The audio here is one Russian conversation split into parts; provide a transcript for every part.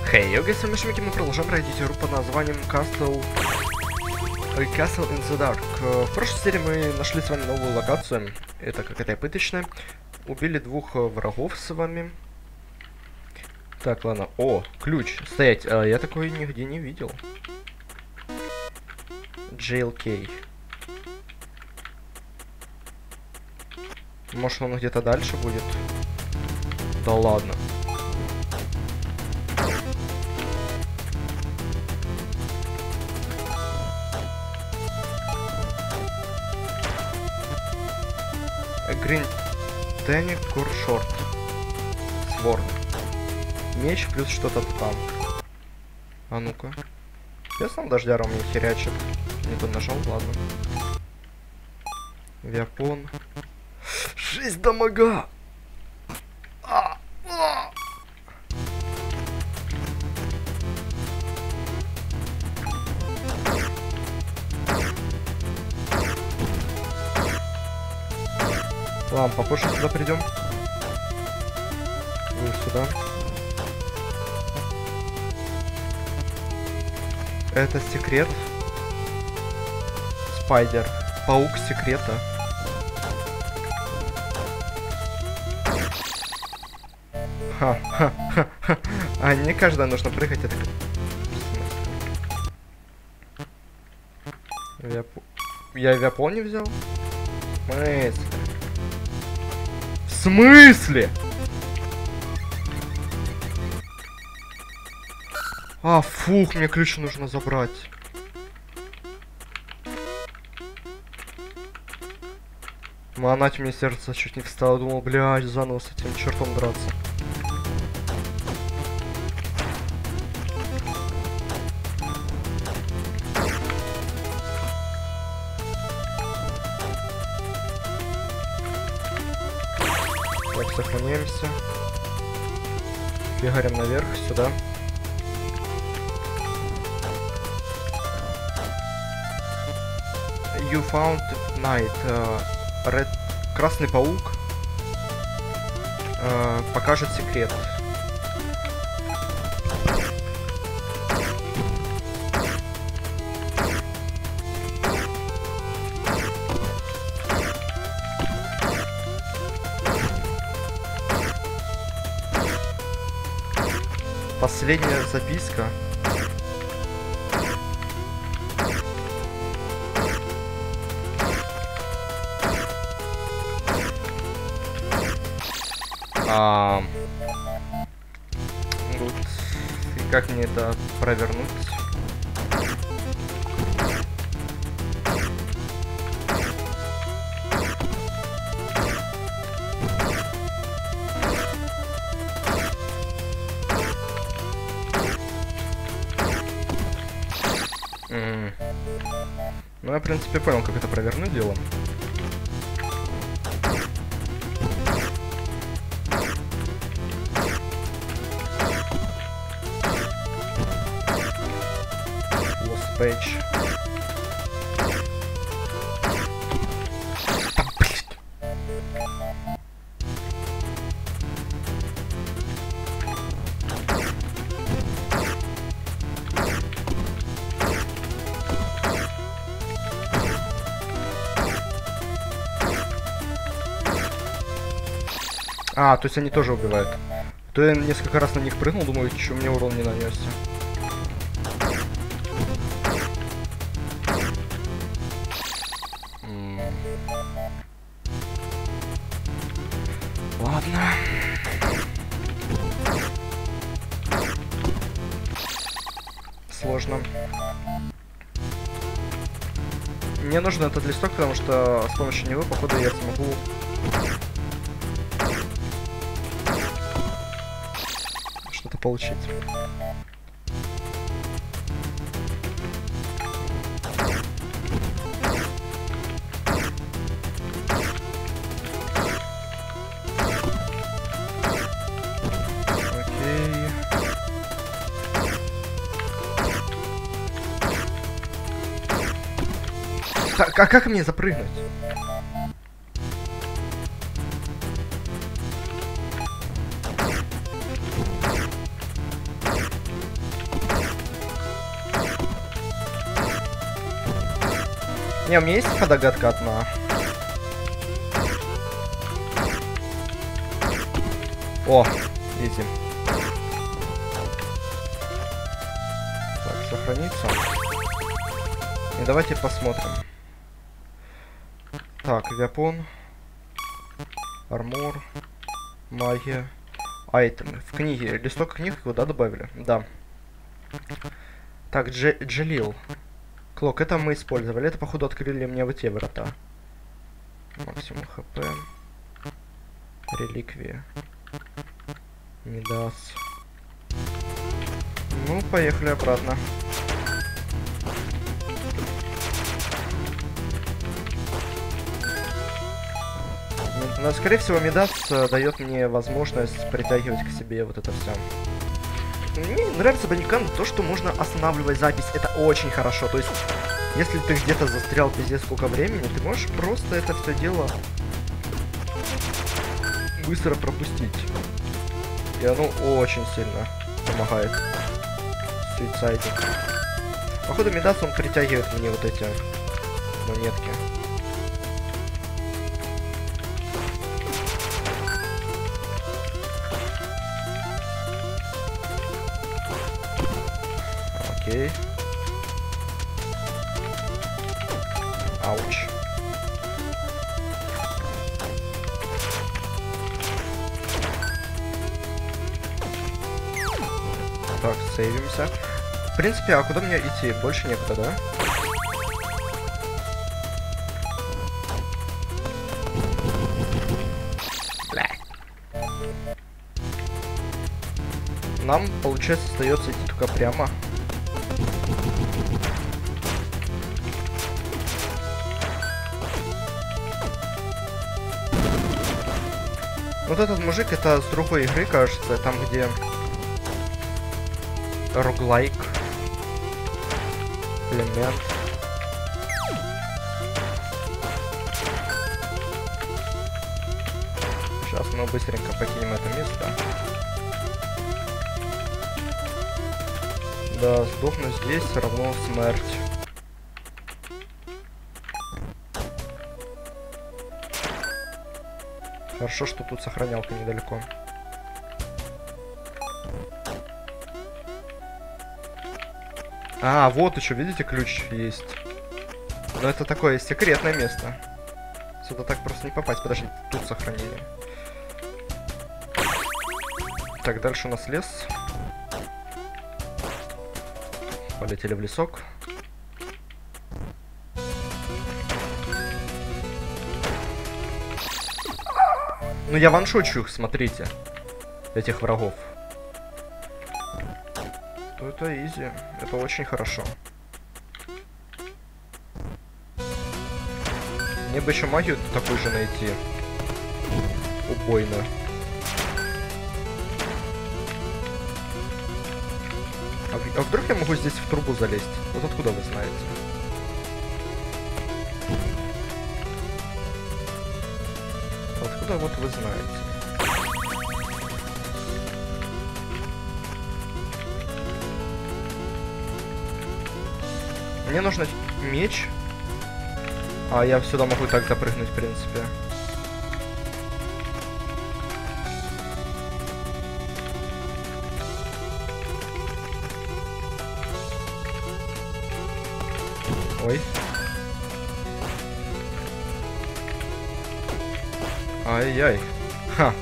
Хей, йоги, с вами Шмики, мы продолжаем пройти игру под названием Castle in the Dark. В прошлой серии мы нашли с вами новую локацию. Это какая-то пыточная. Убили двух врагов с вами. Так, ладно. О, ключ. Стоять. Я такой нигде не видел. JLK. Может, он где-то дальше будет? Да ладно. Green Tenic Core Short. Сворд. Меч плюс что-то там. А ну-ка. Я сам дождяром мне херячит. Не тут нажал, ладно. Виапон. 6 дамага! Ладно, попозже сюда придем. Вы сюда. Это секрет. Спайдер. Паук секрета. Ха-ха-ха-ха. А не каждое нужно прыгать, это... Я Виапон не взял? В смысле? А, фух, мне ключ нужно забрать. Манать, мне сердце чуть не встало. Думал, блядь, заново с этим чертом драться. Так, сохраняемся. Фигарим наверх, сюда. You found night. Red... Красный паук покажет секрет. Последняя записка. Вот. И как мне это провернуть? Ну, я, в принципе, понял, как это провернуть дело. Пейдж. А, то есть они тоже убивают. То я несколько раз на них прыгнул, думаю, что мне урон не нанесся. Ладно. Сложно. Мне нужен этот листок, потому что с помощью него, походу, я смогу... что-то получить. Так, а как мне запрыгнуть? Не, у меня есть догадка одна. О, изи. Так, сохраниться. И давайте посмотрим. Так, вепон. Армор. Магия. Айтемы. В книге. Листок книг куда добавили? Да. Так, Джалил. Клок, это мы использовали. Это, походу, открыли мне вот те врата. Максимум хп. Реликвия. Мидас. Ну, поехали обратно. Но, скорее всего, Мидас дает мне возможность притягивать к себе вот это все. Мне нравится Баникан то, что можно останавливать запись. Это очень хорошо. То есть, если ты где-то застрял пиздец сколько времени, ты можешь просто это все дело быстро пропустить. И оно очень сильно помогает. Суицайдинг. Походу, Мидас, он притягивает мне вот эти монетки. Окей. Ауч. Так, сейвимся. В принципе, а куда мне идти? Больше некуда, да? Бля. Нам, получается, остается идти только прямо. Вот этот мужик, это с другой игры, кажется, там где роглайк, элемент. Сейчас мы быстренько покинем это место. Да, сдохну здесь, все равно смерть. Хорошо, что тут сохранялка недалеко. А, вот еще, видите, ключ есть. Но это такое секретное место. Сюда так просто не попасть. Подожди, тут сохранение. Так, дальше у нас лес. Полетели в лесок. Ну я ваншочу их, смотрите. Этих врагов. То это изи. Это очень хорошо. Мне бы еще магию такую же найти. Убойную. А вдруг я могу здесь в трубу залезть? Вот откуда вы знаете? Откуда вот вы знаете? Мне нужно меч. А я сюда могу так запрыгнуть, в принципе. Ой. Ай-яй. Ха.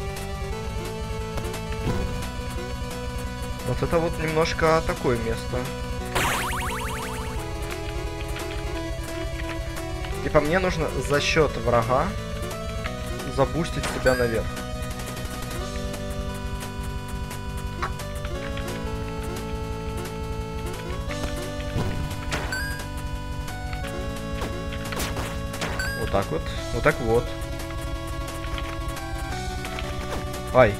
Вот это вот немножко такое место. Типа мне нужно за счет врага забустить себя наверх. Вот так вот. Вот так вот. Ай.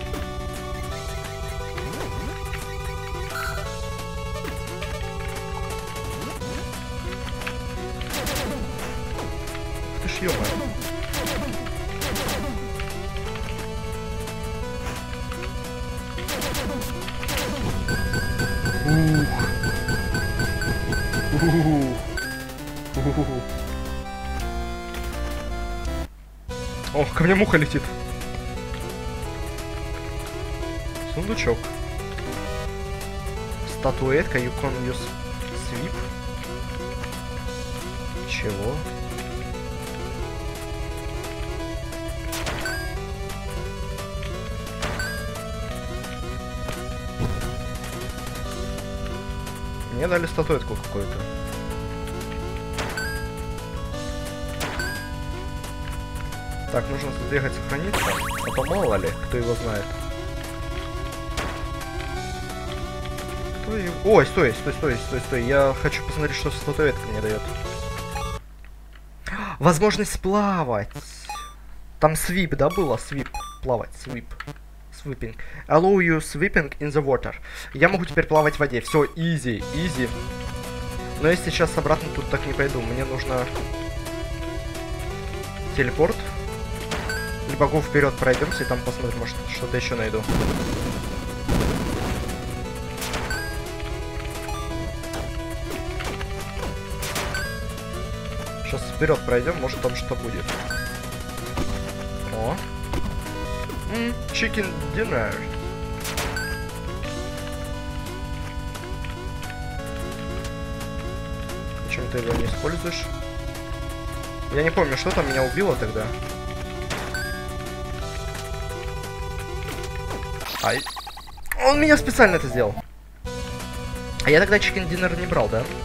Ты ж ё-моё. О, ко мне муха летит. Сундучок. Статуэтка, you can use sweep. Чего? Мне дали статуэтку какую-то. Так, нужно сбегать, сохраниться, а то мало ли, кто его знает. Кто его... Ой, стой, я хочу посмотреть, что статуэтка мне дает. Возможность плавать. Там свип, да, было? Свип. Плавать, свип. Sweeping. Allow you sweeping in the water. Я могу теперь плавать в воде. Все, easy, easy. Но я сейчас обратно тут так не пойду. Мне нужно телепорт. Либо го вперед пройдемся и там посмотрим, может что-то еще найду. Сейчас вперед пройдем, может там что будет. О. Chicken dinner. Почему ты его не используешь? Я не помню, что там меня убило тогда. Ай. Он меня специально это сделал. А я тогда chicken dinner не брал, да?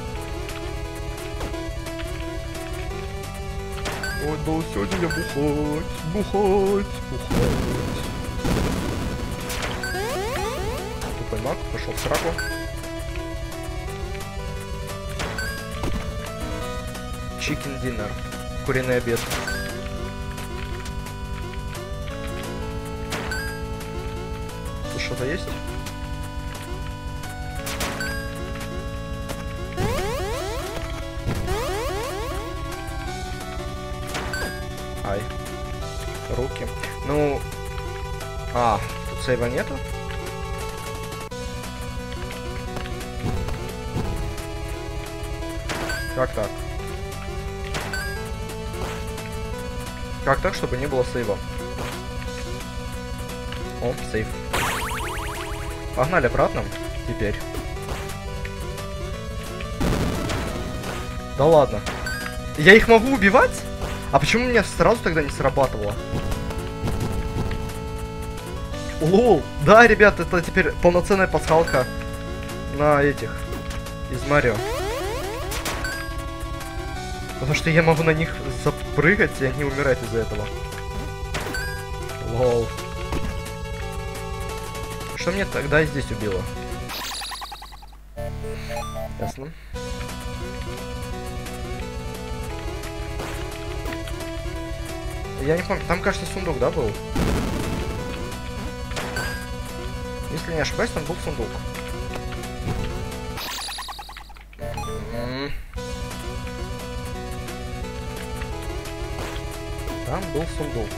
Ой, да сегодня я бухать. Тупой маг, пошел в сраку. Chicken dinner. Куриный обед. Тут что-то есть? Ай. Руки. Ну... А, тут сейва нету? Как так? Как так, чтобы не было сейва? О, сейв. Погнали обратно теперь. Да ладно. Я их могу убивать? А почему у меня сразу тогда не срабатывало? Лол. Да, ребят, это теперь полноценная пасхалка на этих из Марио. Потому что я могу на них запрыгать, и они умирают из-за этого. Лол. Что мне тогда здесь убило? Ясно. Я не помню, там, кажется, сундук, да, был? Если не ошибаюсь, там был сундук. Там был сундук.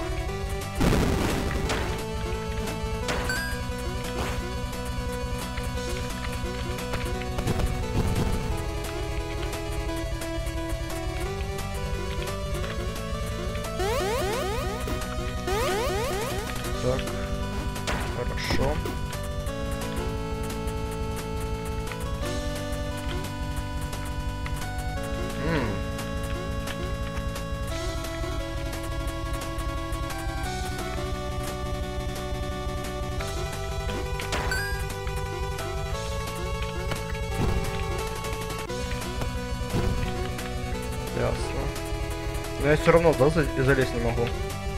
Так, хорошо. Ясно. Но я все равно, да, залезть не могу.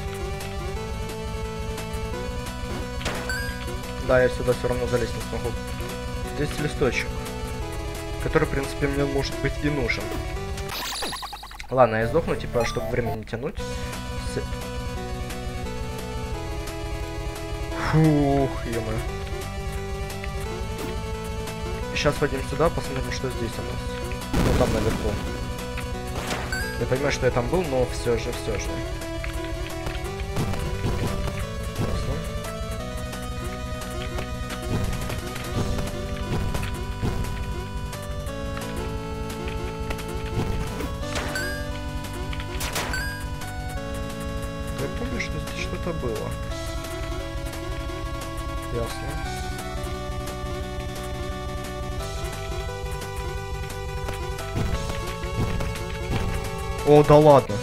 Да, я сюда все равно залезть не смогу. Здесь листочек, который, в принципе, мне, может быть, и нужен. Ладно, я сдохну, типа, чтобы время не тянуть. Фух, ё-моё. Сейчас пойдем сюда, посмотрим, что здесь у нас. Ну, там наверху. Я понимаю, что я там был, но все же. Ясно. Я помню, что что-то было. Ясно. О, да ладно.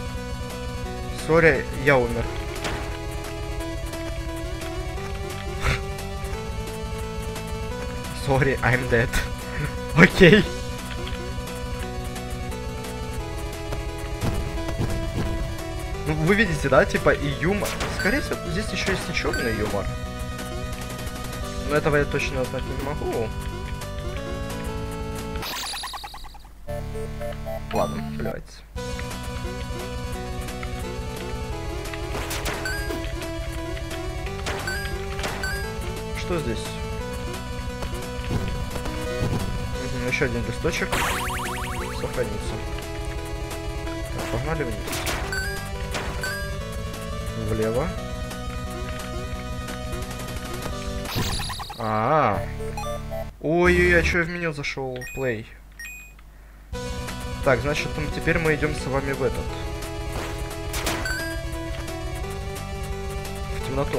Сори, я умер. Sorry, I'm dead. Окей. Ну, вы видите, да, типа и юмор. Скорее всего, здесь еще есть и черный юмор. Но этого я точно знать не могу. Ладно, блядь. Что здесь? Еще один листочек. Сохранится. Так, погнали вниз. Влево. Ой-ой-ой, а что я в меню зашел? Play. Так, значит, теперь мы идем с вами в этот. В темноту.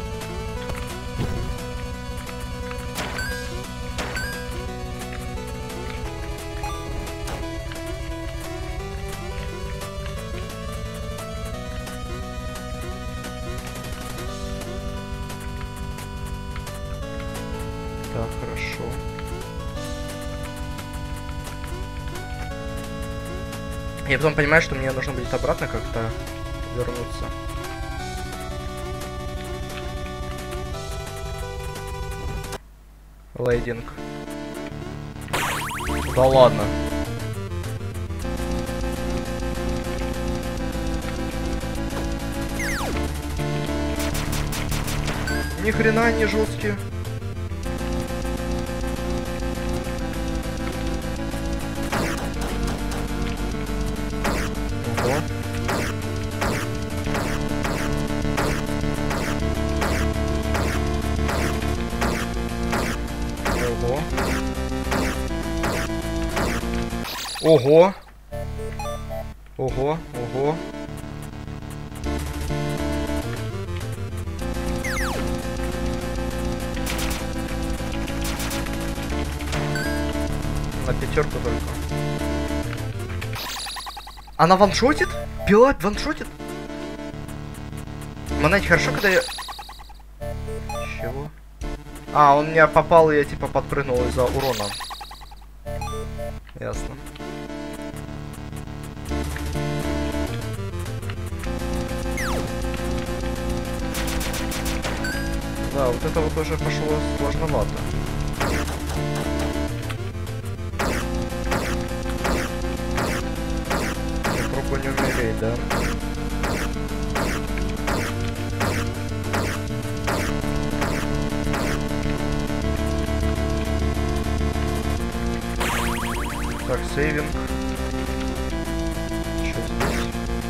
Так, хорошо. Я потом понимаю, что мне нужно будет обратно как-то вернуться. Лейдинг. Да ладно. Ни хрена не жесткие. Ого! Ого, ого. На пятерку только. Она ваншотит? Пила ваншотит? Монать хорошо, когда я... Чего? А, он меня попал, и я типа подпрыгнул из-за урона. Ясно. Да, вот это вот уже пошло сложновато. Попробую не умереть, да? Так, сейвинг. Что здесь?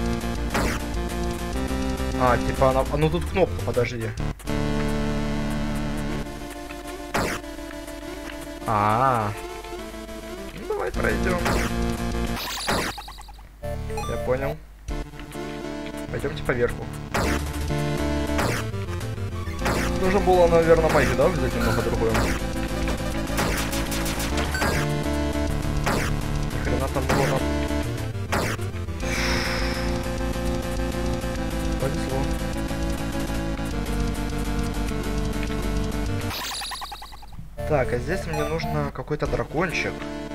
А, типа она... Ну тут кнопка, подожди. Ну давай пройдем. Я понял. Пойдемте поверху. Нужно было, наверное, магию, да, взять немного другую. Ни хрена там урона. Повезло. Так, а здесь мне нужно какой-то дракончик.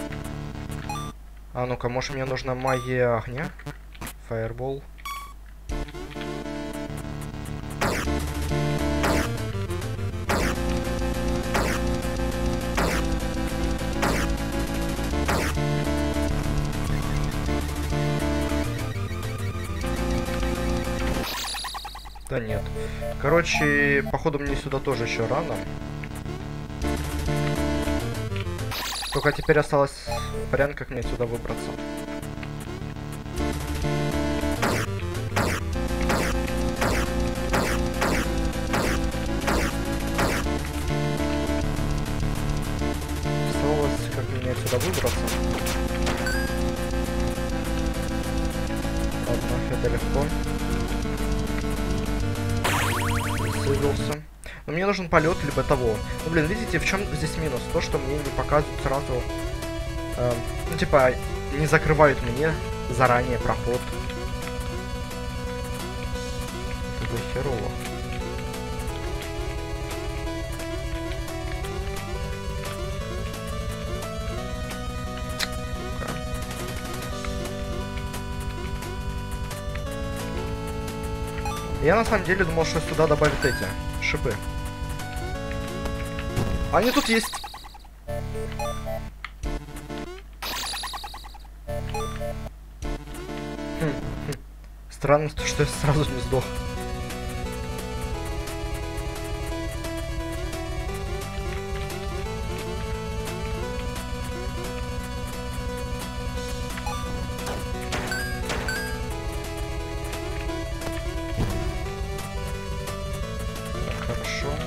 А ну-ка, может мне нужна магия огня? Фаербол. Да нет. Короче, походу мне сюда тоже еще рано. Только теперь осталось вариант, как мне сюда выбраться. Осталось, как мне сюда выбраться. Ладно, это легко. вывелся. Но мне нужен полет, либо того. Ну, блин, видите, в чем здесь минус? То, что мне не показывают сразу... ну, типа, не закрывают мне заранее проход. Это херово. Я на самом деле думал, что сюда добавят эти шипы. Они тут есть. Странно, что я сразу не сдох. Хорошо.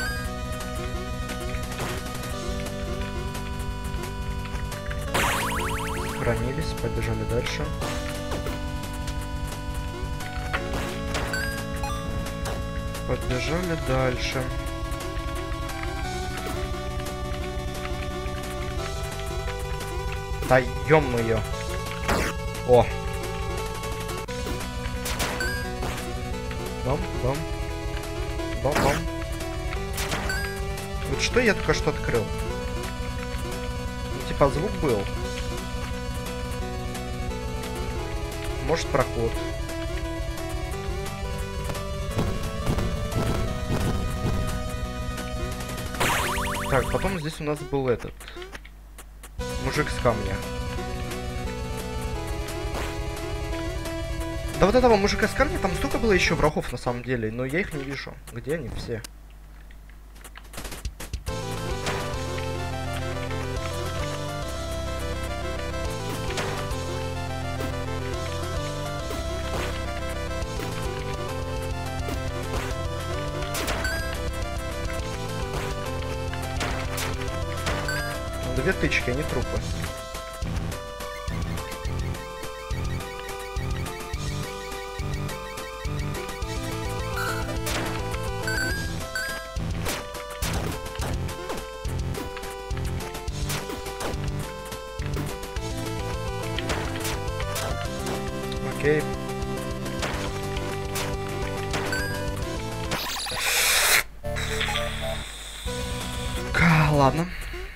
Сохранились, побежали дальше. Побежали дальше. Да ё-моё. О. Бам-бам. Бам-бам. Вот что я только что открыл? Ну, типа звук был. Может, проход. Так, потом здесь у нас был этот мужик с камня. Да вот этого мужика с камня, там столько было еще врагов на самом деле, но я их не вижу. Где они все? Две тычки, они трупы. Окей. Ладно.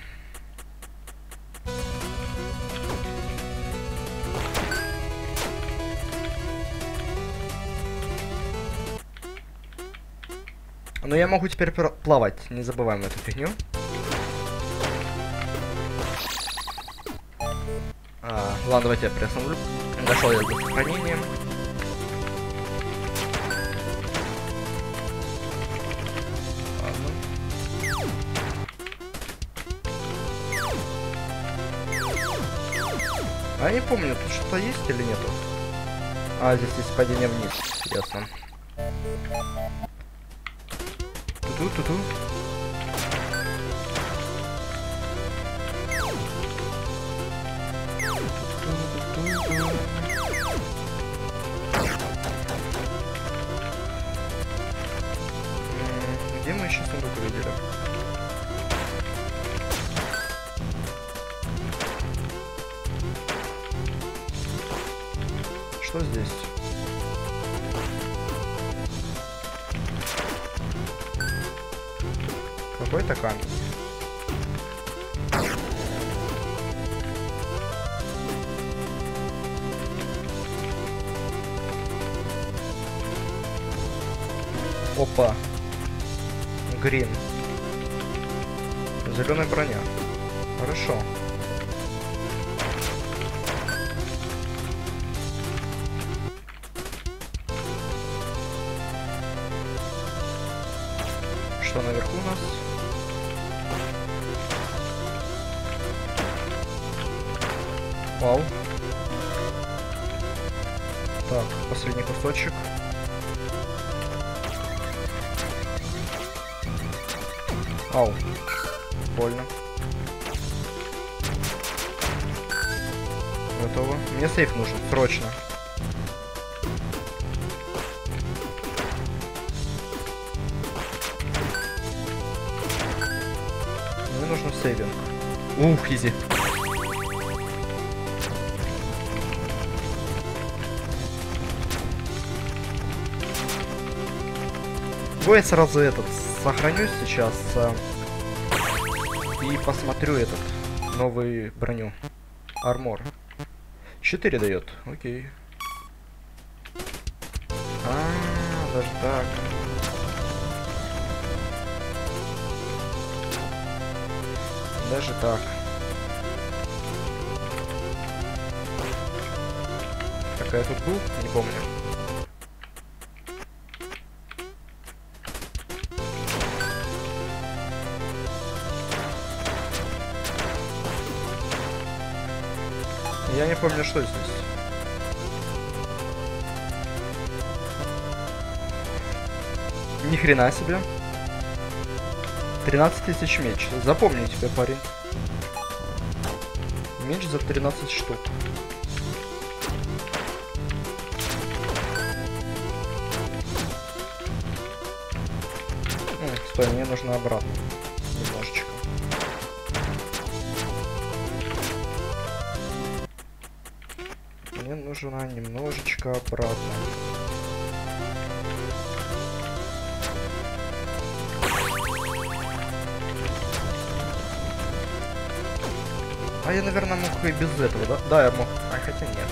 Но я могу теперь плавать, не забываем эту фигню. Ладно, давайте я приостановлю. Дошел я до сохранения. Ладно. А я не помню, тут что-то есть или нету? А, здесь есть падение вниз, ясно. Ту-ту-ту-ту. Где мы еще сундук увидели? Что здесь? Какой-то камень. Опа. Грин. Зеленая броня. Хорошо. Что наверху у нас? Вау. Так, последний кусочек. Ау. Больно. Готово. Мне сейф нужен, срочно. нужно сейвинг. Ух, изи. Я сразу этот сохранюсь сейчас и посмотрю этот новый броню. Армор. 4 дает. Окей. Даже так. Даже так. Так, я тут был? Не помню. Я не помню, что здесь. Ни хрена себе. 13 тысяч меч. Запомни тебе, парень. Меч за 13 штук. Стой, мне нужно обратно. Немножечко. Мне нужно немножечко обратно. А я, наверное, мог и без этого, да? Да, я мог. А хотя нет.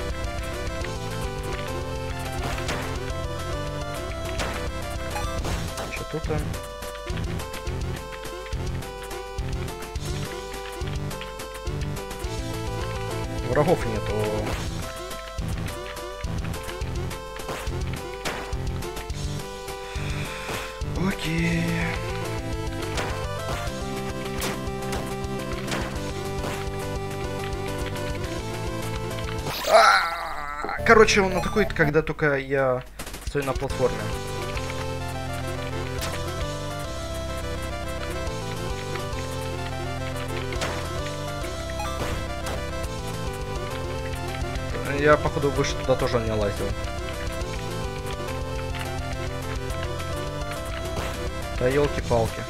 Что тут? Врагов нету. Окей. Короче, он атакует, когда только я стою на платформе. Я, походу, выше туда тоже не лазил. Да елки-палки.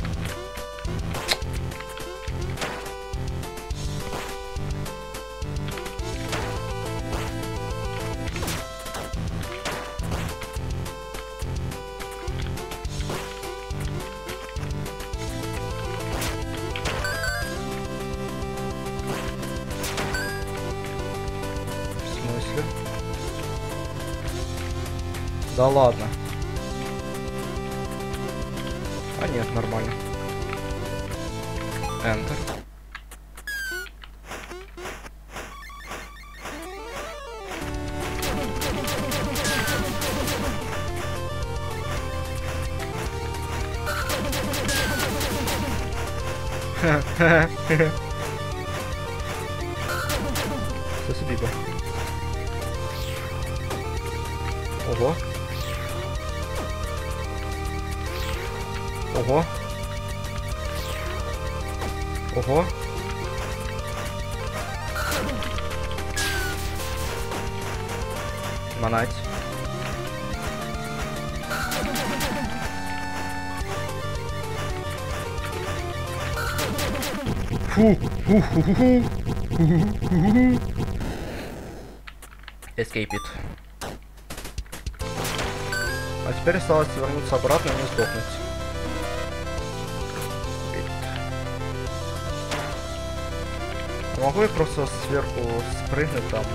Да ладно. А нет, нормально. Enter. Спасибо. Ого. Ого. Ого. Манать. Фу. Escape it. А теперь осталось вернуться обратно и не сдохнуть. Могу я просто сверху спрыгнуть там?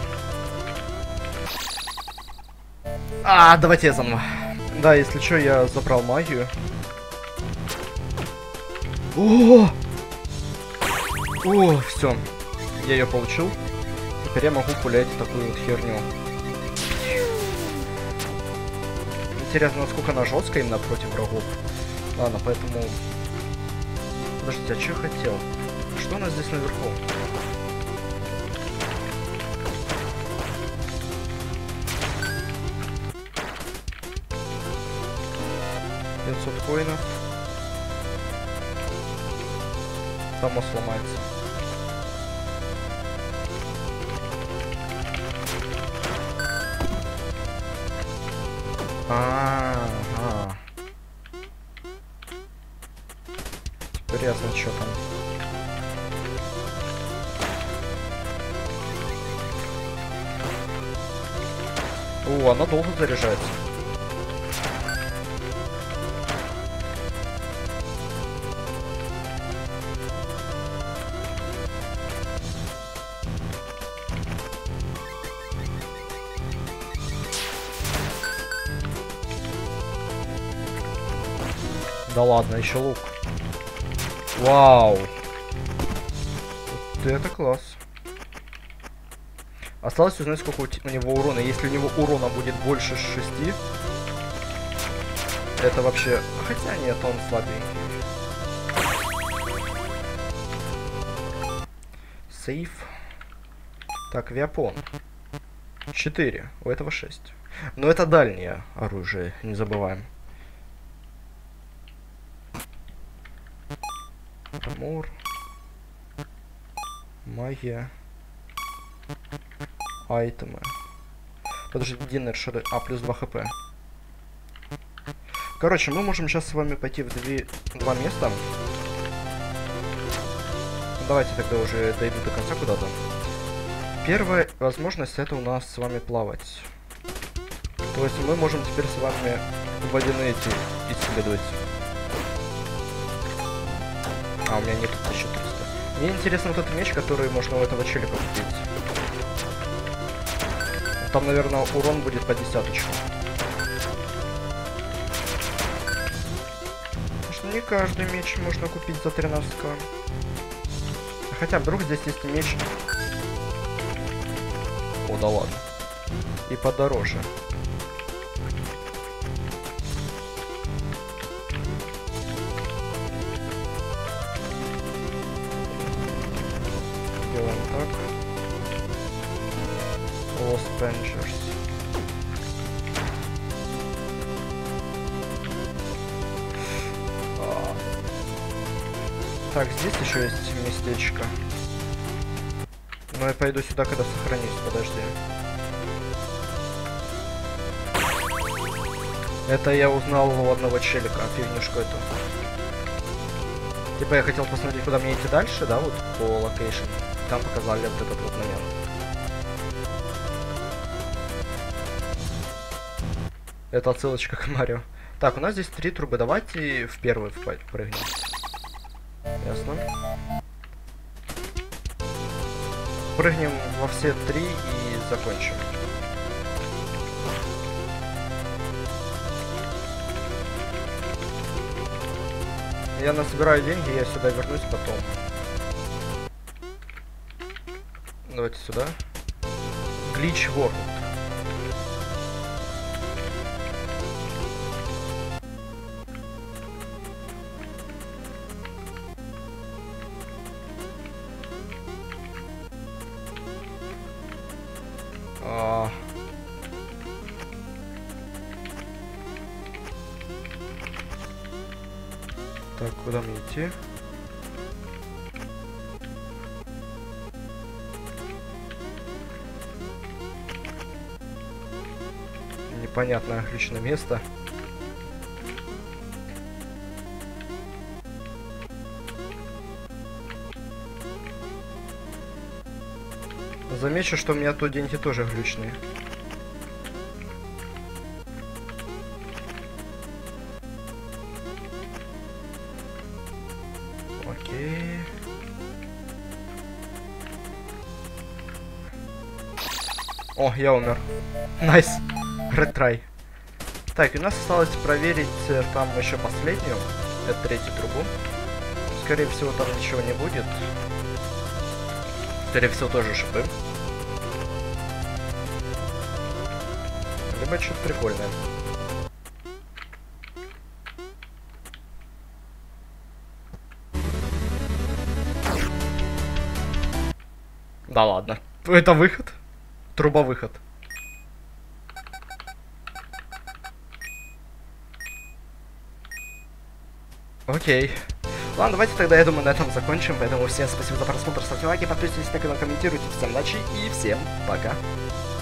Давайте я заново. Да, если что, я забрал магию. О, все. Я ее получил. Теперь я могу пулять такую вот херню. Интересно, насколько она жесткая именно против врагов. Ладно, поэтому... Подождите, а что я хотел? Что у нас здесь наверху? Коинов. Само сломается. Теперь ясно, что там. О, она долго заряжается. Да ладно, еще лук. Вау. Вот это класс. Осталось узнать, сколько у него урона. Если у него урона будет больше 6, это вообще... Хотя нет, он слабенький. Сейф. Так, Виапон. 4. У этого 6. Но это дальнее оружие, не забываем. Армор. Магия. Айтемы. Подожди, динер шары. А, плюс 2 хп. Короче, мы можем сейчас с вами пойти в два места. Давайте тогда уже дойду до конца куда-то. Первая возможность — это у нас с вами плавать. То есть мы можем теперь с вами водяные эти исследовать. А, у меня нет 1300. Мне интересно вот этот меч, который можно у этого челика купить. Там, наверное, урон будет по 10. Потому что не каждый меч можно купить за 13к. Хотя вдруг здесь есть меч. О, да ладно. И подороже. Делаем так. Lost Ventures. Так, здесь еще есть местечко. Но я пойду сюда, когда сохранюсь, подожди. Это я узнал у одного челика, фигнюшку эту. Типа я хотел посмотреть, куда мне идти дальше, да, вот по локейшн. Там показали вот этот вот момент. Это отсылочка к Марио. Так, у нас здесь 3 трубы. Давайте в первую прыгнем. Ясно. Прыгнем во все 3 и закончим. Я насобираю деньги, я сюда вернусь потом. Давайте сюда. Glitch World. Так, куда мне идти? Непонятное отличное место. Замечу, что у меня тут деньги тоже глючные. Окей. О, я умер. Найс. Ретрай. Так, и у нас осталось проверить там еще последнюю. Это 3-ю трубу. Скорее всего, там ничего не будет. Скорее всего, тоже шипы. Либо что-то прикольное. Да ладно. Это выход? Труба-выход. Окей. Ладно, давайте тогда, я думаю, на этом закончим. Поэтому всем спасибо за просмотр, ставьте лайки, подписывайтесь на канал, комментируйте. Всем удачи и всем пока.